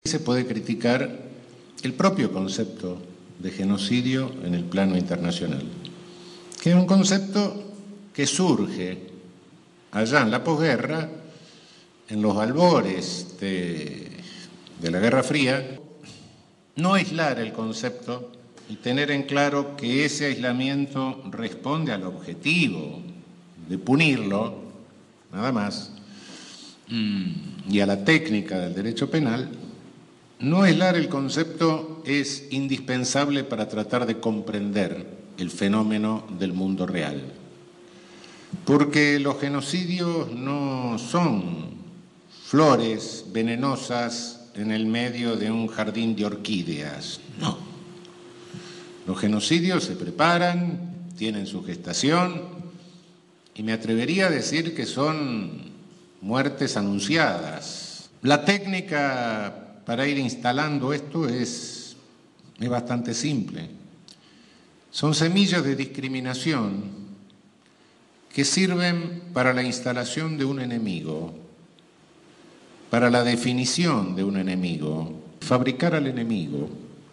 Se puede criticar el propio concepto de genocidio en el plano internacional, que es un concepto que surge allá en la posguerra, en los albores de la Guerra Fría. No aislar el concepto y tener en claro que ese aislamiento responde al objetivo de punirlo, nada más, y a la técnica del derecho penal. No aislar el concepto es indispensable para tratar de comprender el fenómeno del mundo real, porque los genocidios no son flores venenosas en el medio de un jardín de orquídeas, no. Los genocidios se preparan, tienen su gestación, y me atrevería a decir que son muertes anunciadas. La técnica para ir instalando esto es bastante simple. Son semillas de discriminación que sirven para la instalación de un enemigo, para la definición de un enemigo, fabricar al enemigo.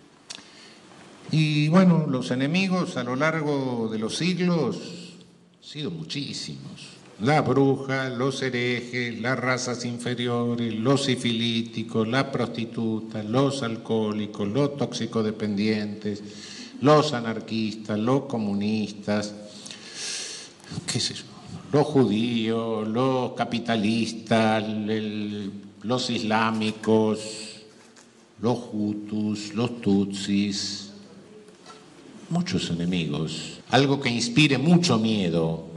Y bueno, los enemigos a lo largo de los siglos han sido muchísimos. La bruja, los herejes, las razas inferiores, los sifilíticos, las prostitutas, los alcohólicos, los toxicodependientes, los anarquistas, los comunistas, qué sé yo, los judíos, los capitalistas, los islámicos, los hutus, los tutsis, muchos enemigos. Algo que inspire mucho miedo.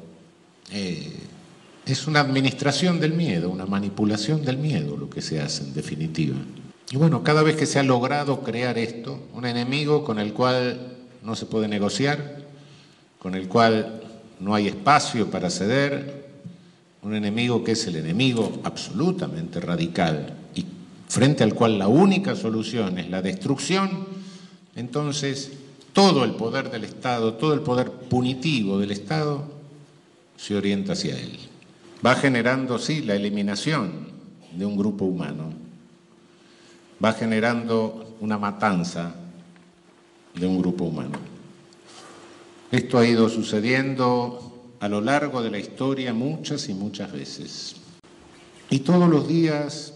Es una administración del miedo, una manipulación del miedo lo que se hace en definitiva. Y bueno, cada vez que se ha logrado crear esto, un enemigo con el cual no se puede negociar, con el cual no hay espacio para ceder, un enemigo que es el enemigo absolutamente radical y frente al cual la única solución es la destrucción, entonces todo el poder del Estado, todo el poder punitivo del Estado se orienta hacia él. Va generando, sí, la eliminación de un grupo humano. Va generando una matanza de un grupo humano. Esto ha ido sucediendo a lo largo de la historia muchas y muchas veces. Y todos los días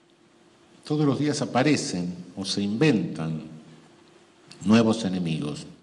aparecen o se inventan nuevos enemigos.